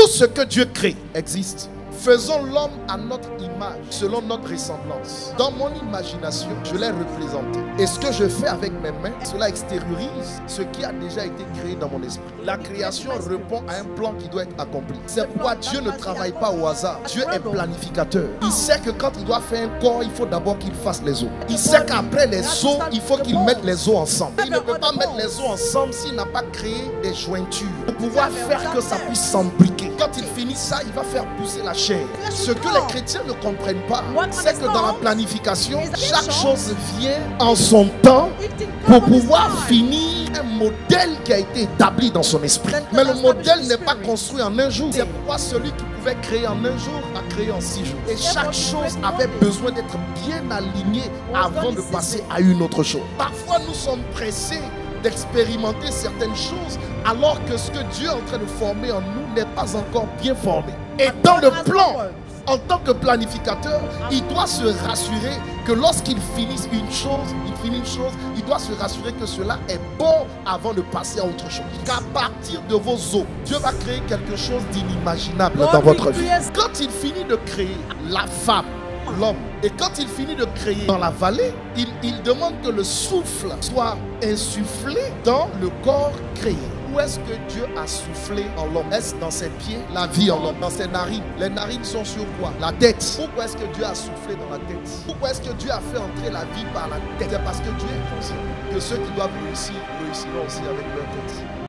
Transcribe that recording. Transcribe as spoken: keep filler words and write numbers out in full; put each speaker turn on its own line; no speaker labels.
ce que Dieu crée existe. Faisons l'homme à notre image, selon notre ressemblance. Dans mon imagination, je l'ai représenté. Et ce que je fais avec mes mains, cela extériorise ce qui a déjà été créé dans mon esprit. La création répond à un plan qui doit être accompli. C'est pourquoi Dieu ne travaille pas au hasard. Dieu est planificateur. Il sait que quand il doit faire un corps, il faut d'abord qu'il fasse les os. Il sait qu'après les os, il faut qu'il mette les os ensemble. Il ne peut pas mettre les os ensemble s'il n'a pas créé des jointures pour pouvoir faire que ça puisse s'embriquer. Quand il finit ça, il va faire pousser la chair. Ce que les chrétiens ne comprennent pas, c'est que dans la planification, chaque chose vient en son temps pour pouvoir finir un modèle qui a été établi dans son esprit. Mais le modèle n'est pas construit en un jour. C'est pourquoi celui qui pouvait créer en un jour a créé en six jours. Et chaque chose avait besoin d'être bien alignée avant de passer à une autre chose. Parfois, nous sommes pressés d'expérimenter certaines choses alors que ce que Dieu est en train de former en nous n'est pas encore bien formé. Et dans le plan, en tant que planificateur, il doit se rassurer que lorsqu'il finisse une chose, il finit une chose, il doit se rassurer que cela est bon avant de passer à autre chose. Qu'à partir de vos os, Dieu va créer quelque chose d'inimaginable dans votre vie. Quand il finit de créer la femme, l'homme, et quand il finit de créer dans la vallée, il, il demande que le souffle soit insufflé dans le corps créé. Où est-ce que Dieu a soufflé en l'homme? Est-ce dans ses pieds? La vie en l'homme. Dans ses narines. Les narines sont sur quoi? La tête. Pourquoi est-ce que Dieu a soufflé dans la tête? Pourquoi est-ce que Dieu a fait entrer la vie par la tête? C'est parce que Dieu est conscient que ceux qui doivent réussir, réussiront aussi avec leur tête.